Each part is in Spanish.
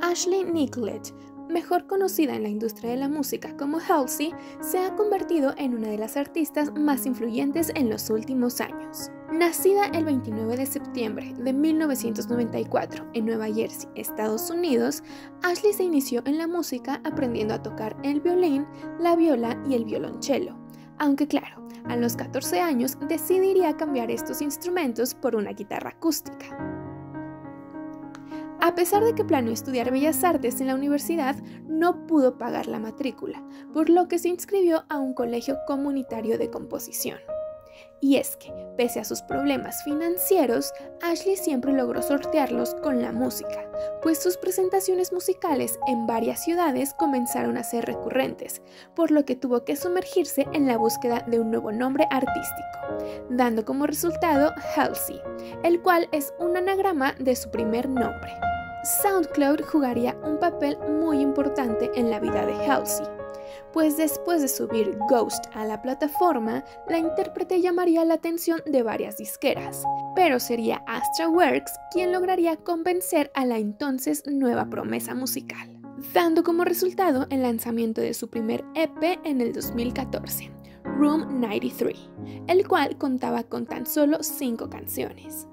Ashley Nicolet, mejor conocida en la industria de la música como Halsey, se ha convertido en una de las artistas más influyentes en los últimos años. Nacida el 29 de septiembre de 1994 en Nueva Jersey, Estados Unidos, Ashley se inició en la música aprendiendo a tocar el violín, la viola y el violonchelo. Aunque claro, a los 14 años decidiría cambiar estos instrumentos por una guitarra acústica. A pesar de que planeó estudiar Bellas Artes en la universidad, no pudo pagar la matrícula, por lo que se inscribió a un colegio comunitario de composición. Y es que, pese a sus problemas financieros, Ashley siempre logró sortearlos con la música, pues sus presentaciones musicales en varias ciudades comenzaron a ser recurrentes, por lo que tuvo que sumergirse en la búsqueda de un nuevo nombre artístico, dando como resultado Halsey, el cual es un anagrama de su primer nombre. SoundCloud jugaría un papel muy importante en la vida de Halsey, pues después de subir Ghost a la plataforma, la intérprete llamaría la atención de varias disqueras, pero sería Astra Works quien lograría convencer a la entonces nueva promesa musical, dando como resultado el lanzamiento de su primer EP en el 2014, Room 93, el cual contaba con tan solo 5 canciones.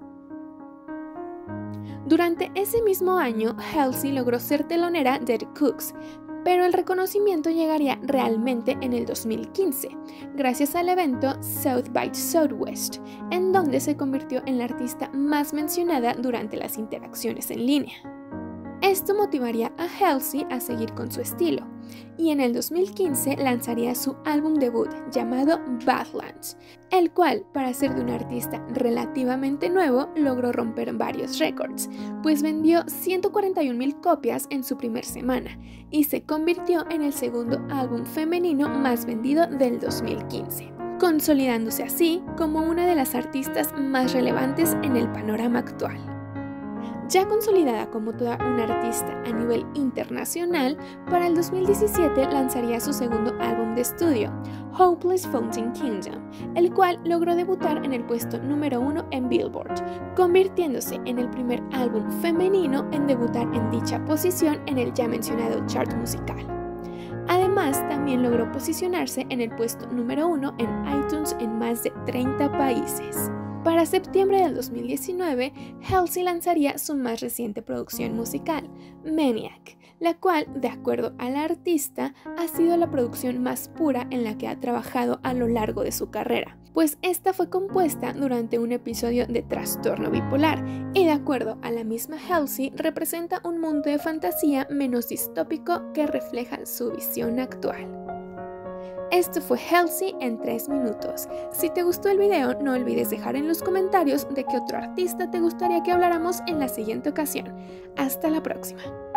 Durante ese mismo año, Halsey logró ser telonera de The Cooks, pero el reconocimiento llegaría realmente en el 2015, gracias al evento South by Southwest, en donde se convirtió en la artista más mencionada durante las interacciones en línea. Esto motivaría a Halsey a seguir con su estilo, y en el 2015 lanzaría su álbum debut llamado Badlands, el cual, para ser de un artista relativamente nuevo, logró romper varios récords, pues vendió 141,000 copias en su primera semana y se convirtió en el segundo álbum femenino más vendido del 2015, consolidándose así como una de las artistas más relevantes en el panorama actual. Ya consolidada como toda una artista a nivel internacional, para el 2017 lanzaría su segundo álbum de estudio, Hopeless Fountain Kingdom, el cual logró debutar en el puesto número 1 en Billboard, convirtiéndose en el primer álbum femenino en debutar en dicha posición en el ya mencionado chart musical. Además, también logró posicionarse en el puesto número 1 en iTunes en más de 30 países. Para septiembre del 2019, Halsey lanzaría su más reciente producción musical, Maniac, la cual, de acuerdo a la artista, ha sido la producción más pura en la que ha trabajado a lo largo de su carrera, pues esta fue compuesta durante un episodio de trastorno bipolar y, de acuerdo a la misma Halsey, representa un mundo de fantasía menos distópico que refleja su visión actual. Esto fue Halsey en 3 minutos. Si te gustó el video, no olvides dejar en los comentarios de qué otro artista te gustaría que habláramos en la siguiente ocasión. Hasta la próxima.